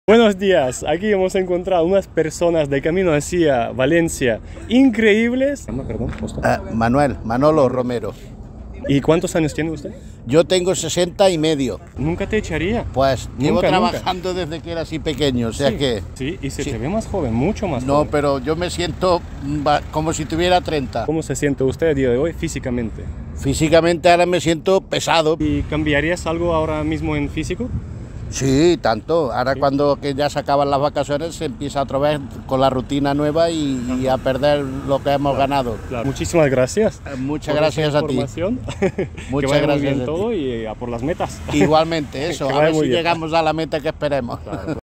Buenos días, aquí hemos encontrado unas personas de camino hacia Valencia increíbles. Perdón, Manolo Romero. ¿Y cuántos años tiene usted? Yo tengo 60 y medio. Nunca te echaría. Pues llevo Nunca. trabajando desde que era así pequeño, o sea Sí, que... sí, y se Sí. te ve más joven, mucho más No, joven. pero yo me siento como si tuviera 30. ¿Cómo se siente usted a día de hoy físicamente? Físicamente ahora me siento pesado. ¿Y cambiarías algo ahora mismo en físico? Sí, tanto. Ahora Sí. cuando que ya se acaban las vacaciones se empieza otra vez con la rutina nueva y a perder lo que hemos ganado. Claro. Muchísimas gracias. Muchas por gracias esa a ti. información. Que Muchas vaya muy gracias bien a ti. todo y a por las metas. Igualmente, eso. Que A vaya ver muy si bien. llegamos a la meta que esperemos. Claro.